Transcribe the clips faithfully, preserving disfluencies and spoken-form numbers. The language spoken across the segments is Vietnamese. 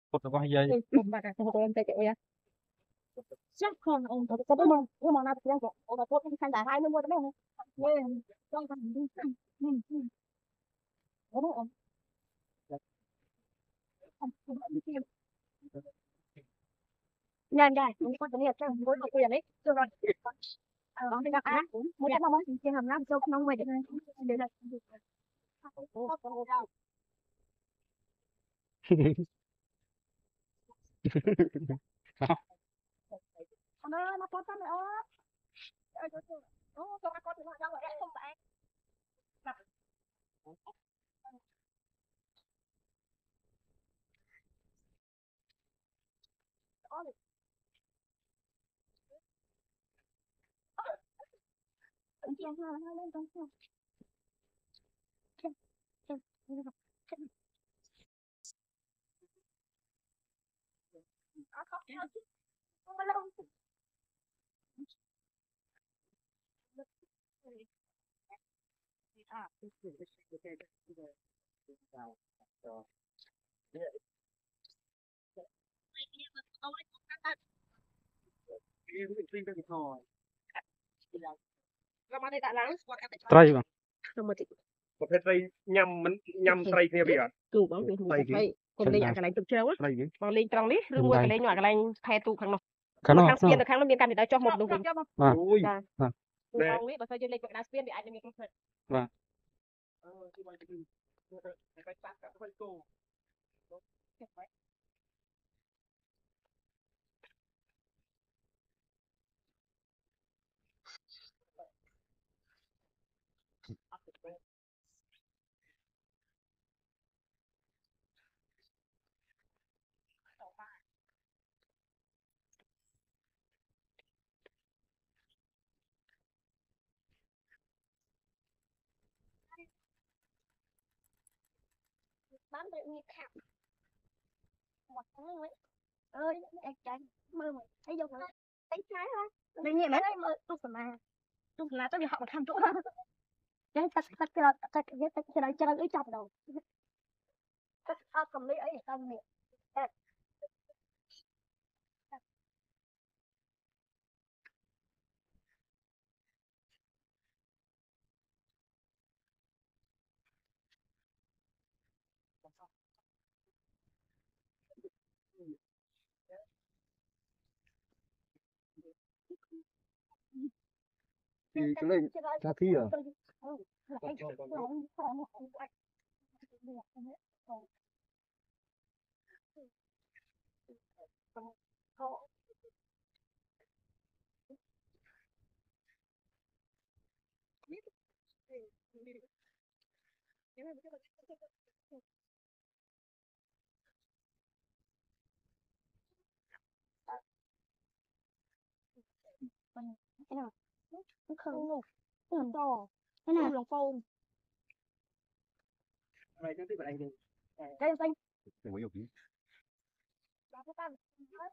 cột nó có hai giây Không bạc à, không có em tay chịu ya. Chắc không ông có có đúng không? Nhưng mà nó chỉ là ông có tốt khán giả hai mươi mua đúng không? Yeah. Trong phần đi. Ừ. Đúng không? Nhanh đây, mình có thể nhập trong mỗi một quyền đấy. Được rồi. Ờ, thì gặp á, một cái mong muốn trên hầm lắm, tôi không về được. Để là nó nó có tao nữa. Ơi trời ơi. Ô, cho con thì nó đâu vậy? Không phải. Anh chị ha, nó lên trong xe. Nó khóc nhau chứ. Không có lâu. À, trai bang ប្រភេទត្រីញ៉ាំមិនញ៉ាំត្រីគ្នាវាអត់គឺបងវាត្រីគេកុំលេងអាកន្លែងទឹកជ្រៅ trai gì បងលេងត្រង់នេះឬមួយកន្លែងនោះអាកន្លែងខែទូខាងនោះ cái nó ខាងស្ពាននៅខាងនោះមានកាន់តែចុះមកនោះវិញ à អូយចាបងនេះបើសិនយើងលេងមកដាស្ពានវាអាចនឹងមានគ្រោះថ្នាក់ và អឺទីបាយទីតែបាច់បាក់កាត់ទៅគោ bán được như khạc một tháng ấy ơi anh tránh mơ mà thấy đâu rồi thấy trái thôi tự nhiên đấy mơ tôi phải mà tôi là tôi bị họ mà tham chỗ đấy tắt tắt cái tắt cái tắt cái đấy cho nó trong đầu tắt cầm lấy ấy xong miệng thì cái này ra thi à cái nào nó không nó làm to cái nào lòng phôn này cái bạn anh đi đây xanh để mới hiểu đó cái tan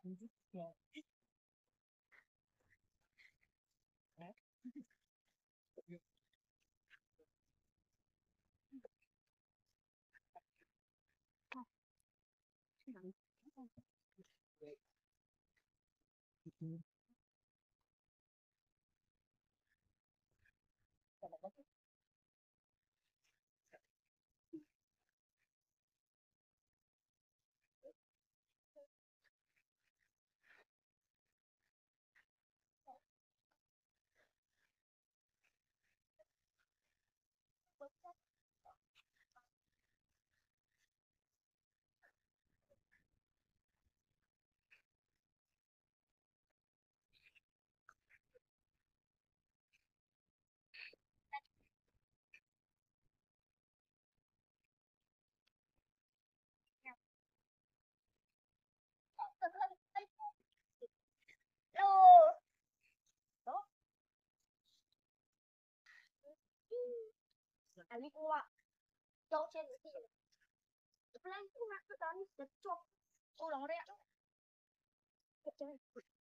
anh đi qua chỗ trên cái gì lên cũng là cái đó cái chỗ cô đó đấy ạ cái chơi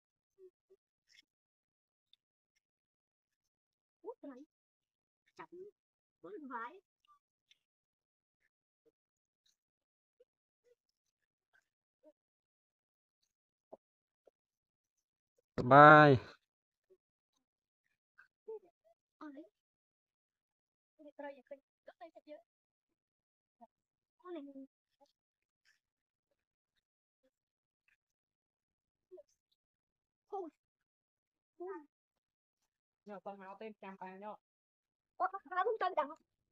út này chặt với vái Bye. Ờ, đấy. Cái trai vậy cái cái tay thật dữ. Con này không. nhớ con áo tên chạm tay nhá Có có không tên đằng.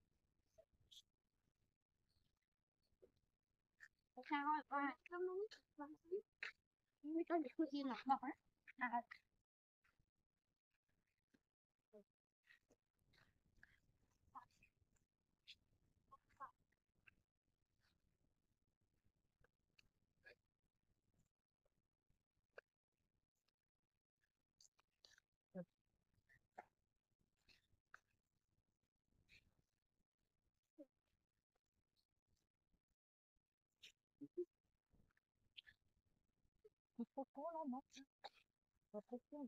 Sao à không đúng. Mấy cái việc gì là ngọt á. À phố phố lắm nó phố phố phố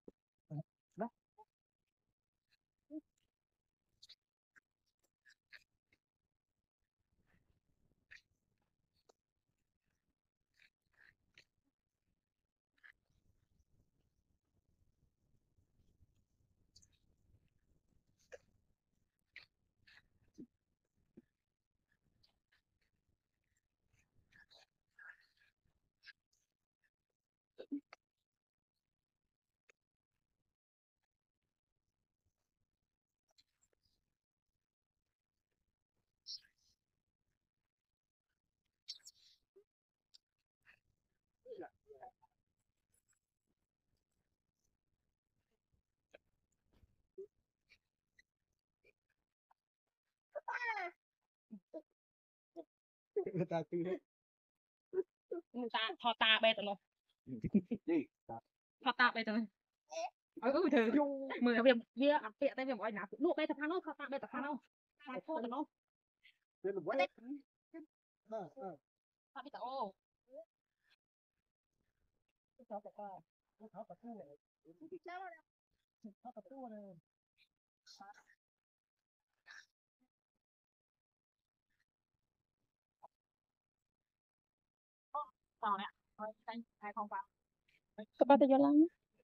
người ta tư hết người ta thò ta bê tụi nó Gì? thò ta bê tụi nó ừ ừ thử mười việc việc ăn tiện tay việc gọi nạp luộc bê tập phan nó thò ta bê tập phan nó phải thô tụi nó Thế là quét. ờ ờ ta bê tập ô nó tập à nó tập tu này nó tập tu này tao nè thôi anh hai không vào các bạn thấy lắm.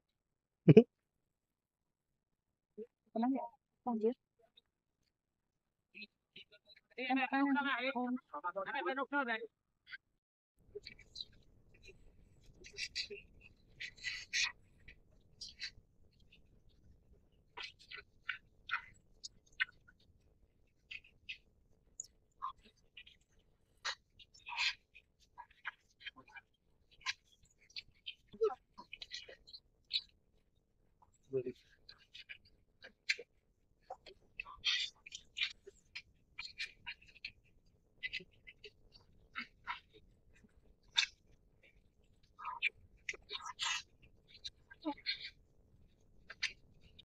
Có lắm vậy. Con chứ. em ăn nó lại anh phải nộp nó này Vừa đi.